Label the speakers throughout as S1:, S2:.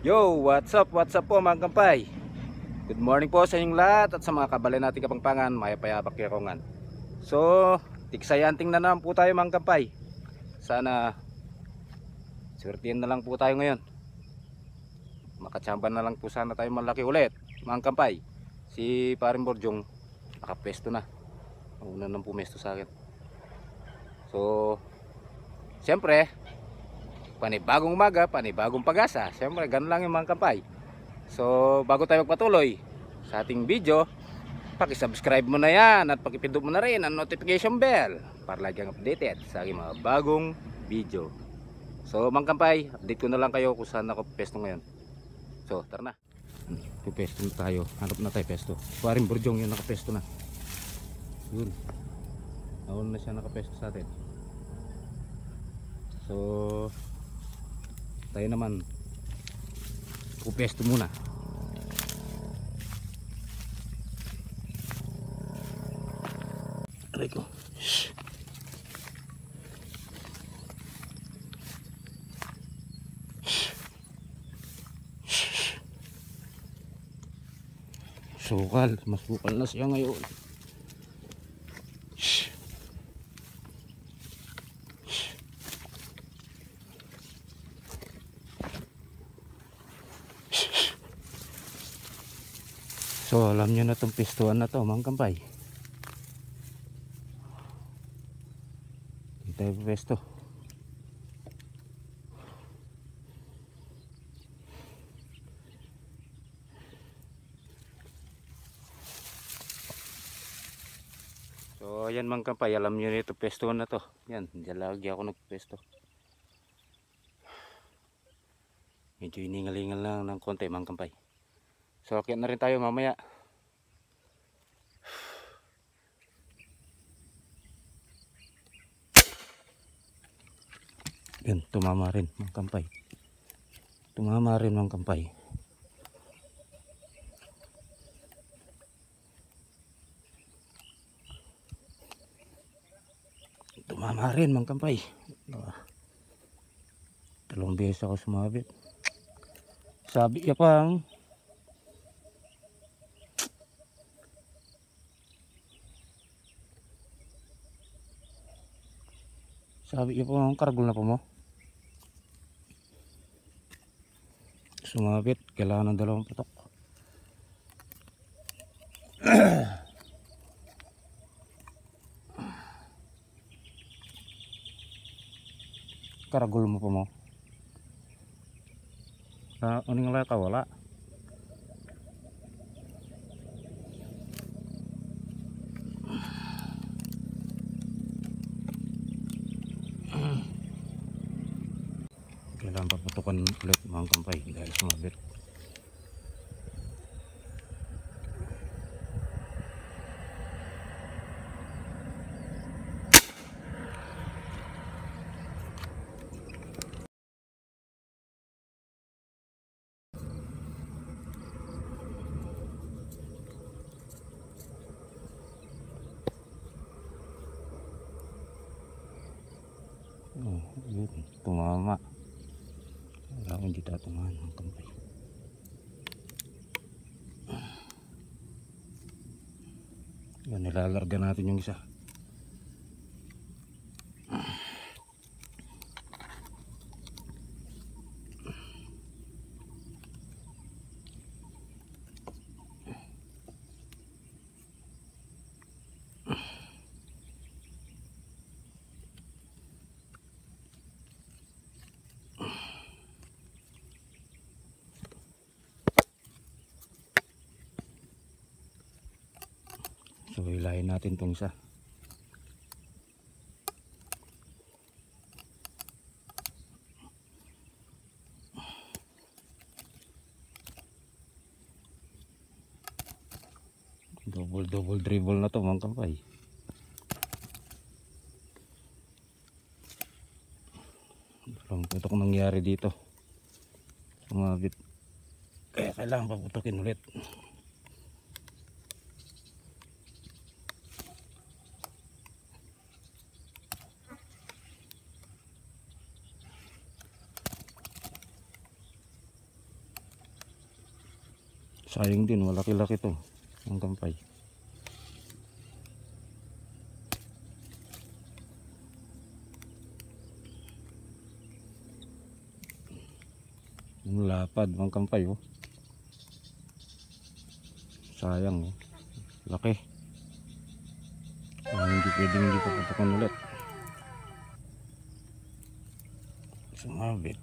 S1: Yo, what's up po mga kampay. Good morning po sa inyong lahat at sa mga kabalay nating Kapampangan, Mayapayabak Kirongan. So, tiksayanting na naman po tayo mga kampay. Sana swertihan na lang po tayo ngayon. Makachamba na lang po sana tayo malaki ulit mga kampay. Si Paring Borjong nakapesto na. Una nang pumesto sa akin. So, siyempre, panibagong umaga, panibagong pag-asa. Siyempre, ganun lang yung mga kampay. So, bago tayo magpatuloy sa ating video, paki-subscribe mo na yan at paki-pindot mo na rin ang notification bell para lagi kang updated sa aking mga bagong video. So, mga kampay, update ko na lang kayo kung saan ako pesto ngayon. So, tara na. Pesto na tayo. Hanap na tayo pesto. Paring Borjong yung nakapesto na. Yun. Nauna na siya nakapesto sa atin. So, tayo naman pupesto muna. Aray ko. Sukal, masukal na siya ngayon. So alam nyo na itong pistuan na to mga kampay. Hindi tayo pesto. So ayan mga kampay, alam nyo na itong pestuan na to. Yan, dyan lagi ako nagpesto. Medyo iningalingal lang ng konti mga kampay. So akit na rin tayo mamaya. Yan, tumama rin mga kampay. Tumama rin mga kampay. Tumama rin mga kampay. Dalawang beses ako sumabit. Sabi niya pang karagol na po mo. Sumabit, kailangan ng dalawang putok. Karagol mo po mo. Uning lang ka wala. Kailangan paputukan ulit mga kampay dahil sumabit. Oh, yun, tumama. Wala akong hindi tatumahan mga kampay. Yan, nilalarga natin yung isa. So hilahin natin itong isa. Double dribble na to mga kampay. Walang putok nangyari dito. Sumabit. Kaya kailangan paputokin ulit. Sayang din, malaki-laki to ang kampay. Yung lapad ang kampay oh. Sayang oh. Laki. Hindi pwedeng hindi paputukan ulit. Sumabit.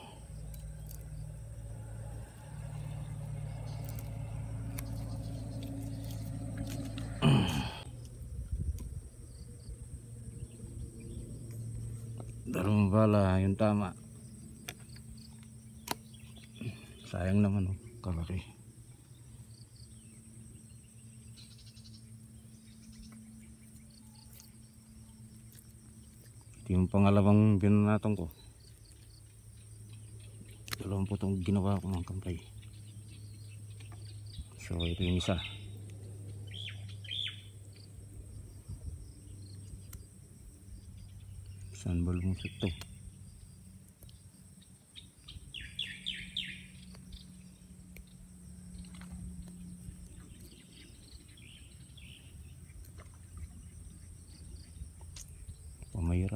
S1: Dalawang bala yung tama. Sayang naman oh, kalaki. Ito yung pangalawang binanatong ko. Dalawang po itong ginawa ko ng kampay. So ito yung isa. Saan ba lumusot to? Pamahirap.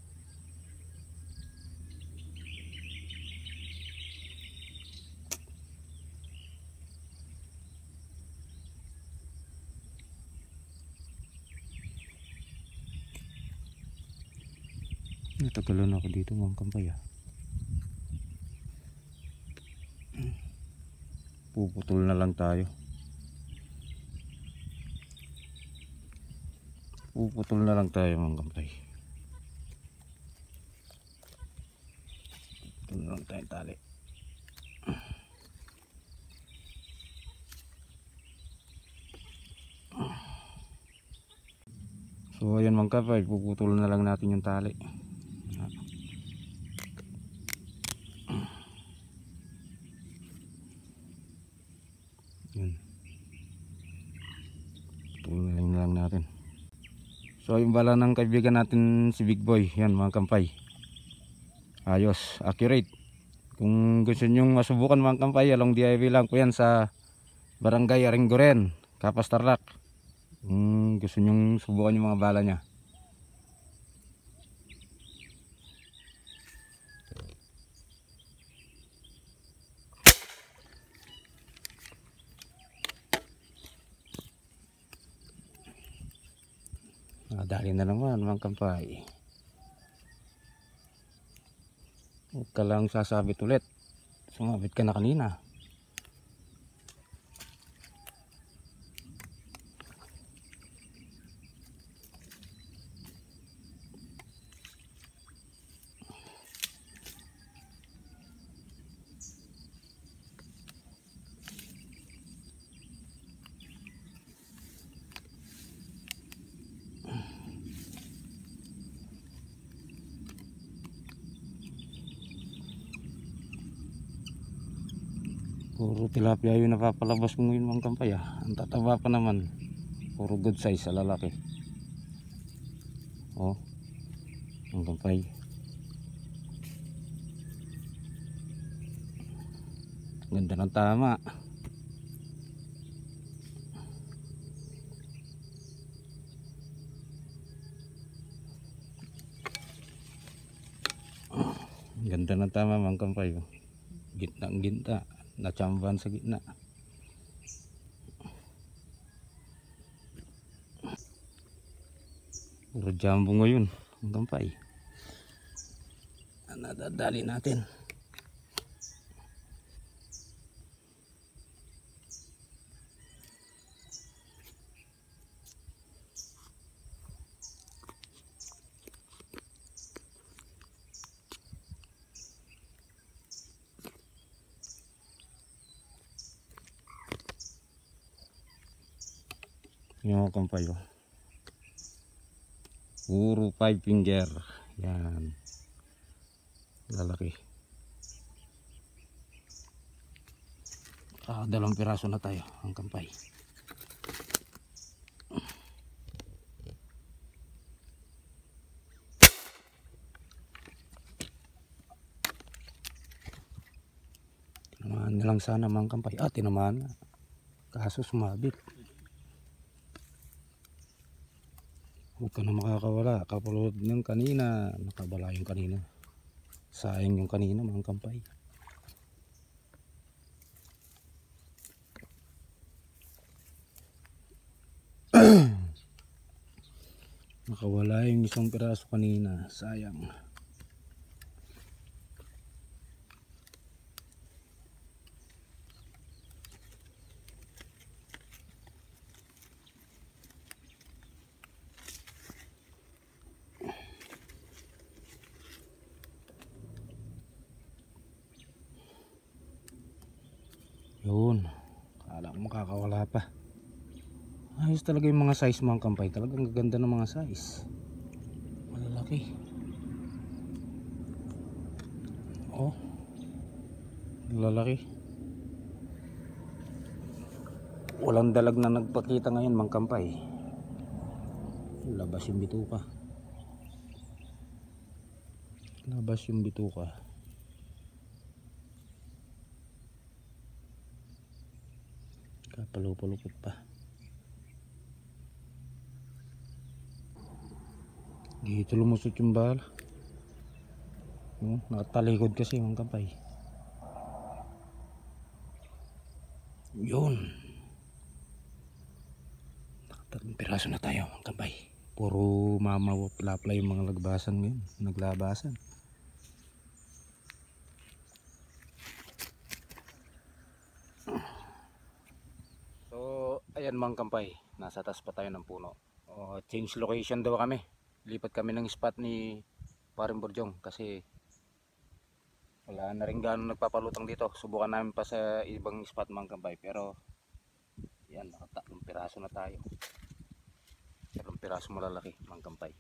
S1: Natagalan ako dito mga kampay ah. Puputol na lang tayo. Puputol na lang tayo mga kampay. Puputol na lang tayo tali. So ayan mga kampay, puputol na lang natin yung tali. Yun. Putulin lang natin. So yung bala ng kaibigan natin si Big Boy. Yan mga kampay. Ayos, accurate. Kung gusto nyong masubukan mga kampay, along DIY lang po yan sa Barangay Aringgoren, Capas Tarlac. Kung gusto nyong subukan yung mga bala nya. Dali na naman mga kampay. Huwag ka lang sasabit ulit. Sumabit ka na kanina. Puro tilapia yung napapalabas ko ngayon mga kampay ah. Ang tataba pa naman. Puro good size sa lalaki. Oh, mga kampay. Ganda ng tama. Ganda ng tama mga kampay. Gitna ang ginta. Natsamban sa gitna. Puro jumbo ngayon ang kampay. Nadadali natin. Yung mga kampay oh. Puro 5 finger. Yan. Lalaki. Dalawang piraso na tayo ang kampay. Tinamaan na lang sana mga kampay. Tinamaan na.
S2: kaso sumabit. Huwag ka na makakawala, kapulod ng kanina. Nakabala yung kanina, sayang yung kanina mga kampay. Nakawala yung isang piraso kanina, sayang. Yun, kala ko makakawala pa. Ayos talaga yung mga size mga kampay, talagang gaganda ng mga size, malalaki. Oh, lalaki. Walang dalag na nagpakita ngayon mga kampay. Labas yung bituka, labas yung bituka. Kapalupulupot pa. Dito lumusot yung bala. Nakatalikod kasi mga kampay. Yun, nakatatlong piraso na tayo mga kampay. Puro mamawapla yung mga lagbasan ngayon, naglabasan. So ayan mga kampay, nasa taas pa tayo ng puno. Change location daw kami. Lipat kami ng spot ni Paring Borjong kasi wala na rin gano'ng nagpapalutang dito. Subukan namin pa sa ibang spot mga kampay, pero yan, nakatatlong piraso na tayo. Tatlong piraso malalaki mga kampay.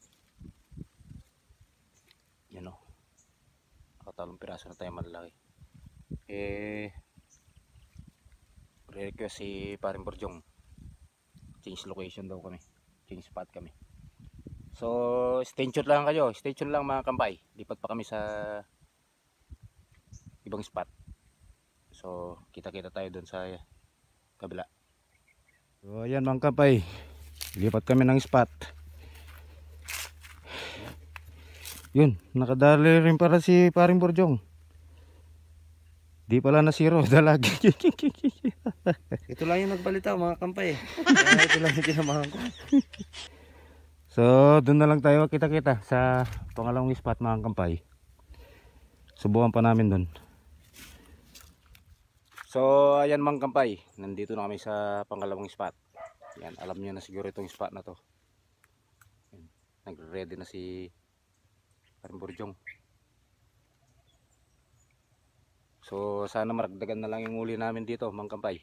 S2: Yan o, nakatatlong piraso na tayo malalaki. Request si Paring Borjong, change location daw kami, change spot kami. So stay tuned lang kayo, stay tuned lang mga kampay. Lipat pa kami sa ibang spot. So kita-kita tayo doon sa kabila. So ayan mga kampay, lipat kami ng spot. Yun, nakadali rin para si Paring Borjong. Di pala na zero, dalag.
S3: Ito lang yung nagbalita mga kampay. Ito lang yung tinamahan ko.
S2: So doon na lang tayo kita-kita sa pangalawang spot mga kampay. Subukan pa namin doon. So ayan mga kampay, nandito na kami sa pangalawang spot. Yan, alam niyo na siguro itong spot na to. Nagre-ready na si Paring Borjong. So sana maragdagan na lang yung uli namin dito mga kampay,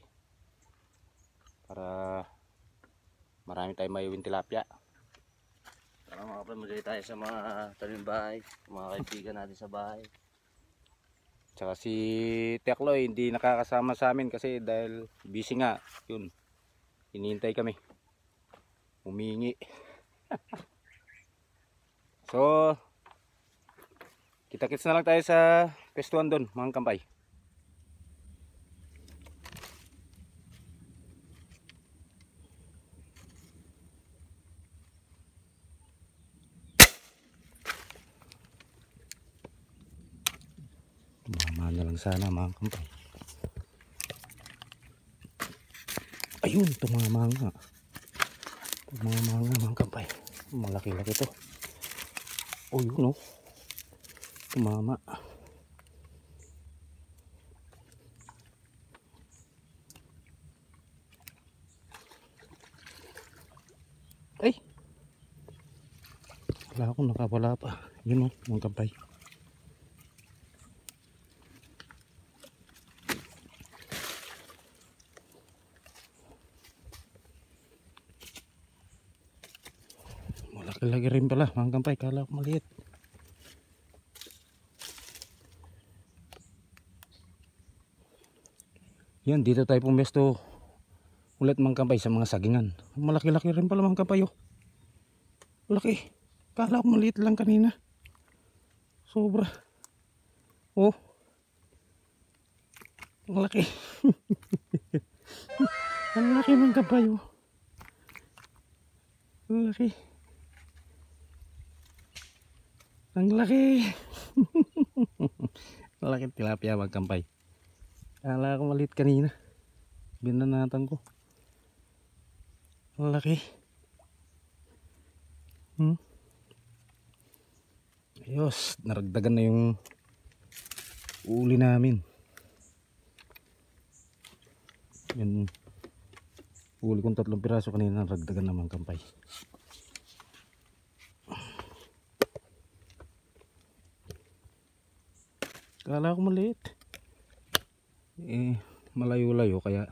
S2: para marami tayong mayuwing tilapia.
S3: Tara mga kampay, magdali tayo sa mga talim bahay, mga kaibigan natin sa bahay.
S2: Tsaka si Tekloy hindi nakakasama sa amin kasi dahil busy nga. Yun, hinihintay kami, humingi. So kita-kits na lang tayo sa pestuan doon mga kampay. Tumama na lang sana mga kampay. Ayun, tumama nga. Tumama nga mga kampay. Malaki-laki to. Oh yun, oh. Tumama. Ay, wala akong nakawala pa. Yun, oh, mga kampay. Malaki-laki rin pala mga kampay, kala ko maliit. Yan, dito tayo pumesto ulit mga kampay sa mga sagingan. Malaki-laki rin pala mga kampay, oh. Laki, kala ko maliit lang kanina, sobra. Oh, malaki. Ang laki ng kabayo. Ang laki. Ang laki. Ang laki tilapia mga kampay. Kala ko maliit kanina. Binanatan ko. Ang laki. Ayos, naragdagan na yung uli namin. Yung uli kong 3 piraso kanina, naragdagan naman kampay. Kala ko maliit. Malayo-layo kaya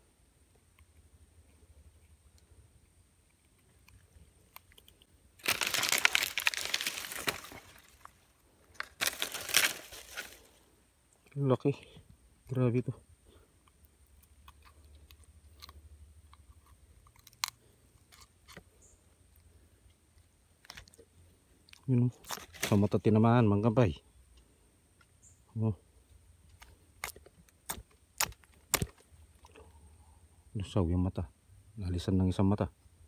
S2: laki. Grabe to. Yun, sa mata tinamaan mga kampay. Oh. Lusaw yung mata. Nalisan ng isang mata.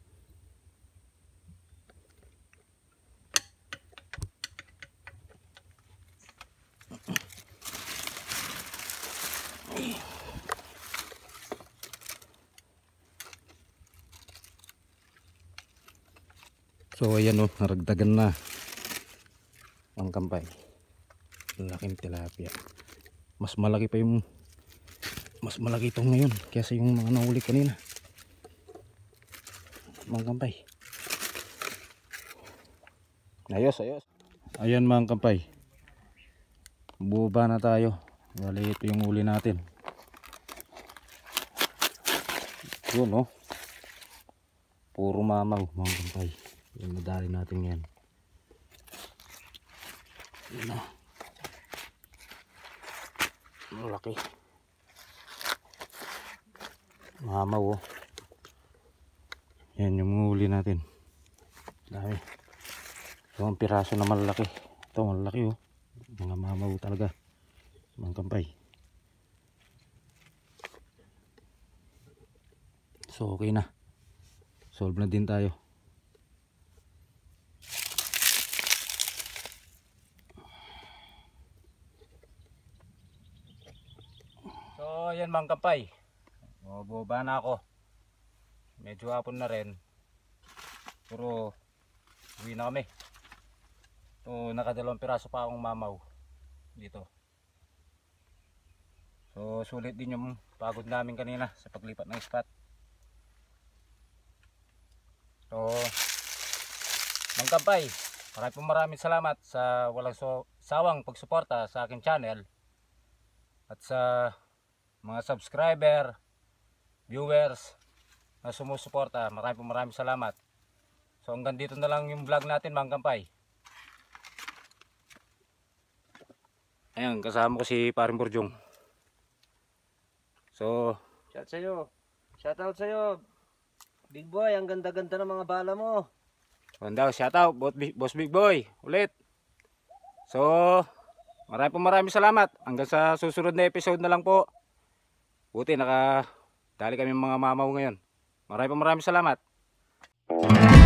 S2: So ayan o, naragdagan na ang kampay. Laking tilapia. Mas malaki itong ngayon kaysa yung mga nahuli kanina. Mga kampay. Ayos. Ayan mga kampay. Buba na tayo. Bali ito yung uli natin. Yun o. Puro mamaw mga kampay. Yung madali natin yan. Yun o. Malaki. Mamaw o. Yan yung huli natin. Dami. Ito ang piraso na malaki. Ito malaki o. Mga mamaw talaga. Mga kampay. So okay na. Solve na din tayo. So ayan mga kampay. Bumaba na ako. Medyo hapon na rin. Pero uwi na kami. So nakadalawang piraso pa akong mamaw dito. So sulit din yung pagod namin kanina sa paglipat ng spot. So mga kampay, maraming salamat sa walang sawang pagsuporta sa aking channel at sa mga subscriber, viewers na sumusuporta. Maraming salamat. So hanggang dito na lang yung vlog natin mga kampay. Ayan, kasama ko si Paring Borjong. So
S3: Shout out sa'yo. Big boy, ang ganda-ganda ng mga bala mo.
S1: shout out Boss Big Boy ulit. So maraming salamat. Hanggang sa susunod na episode na lang po. Buti nakadali kami mga mamaw ngayon. Maraming salamat.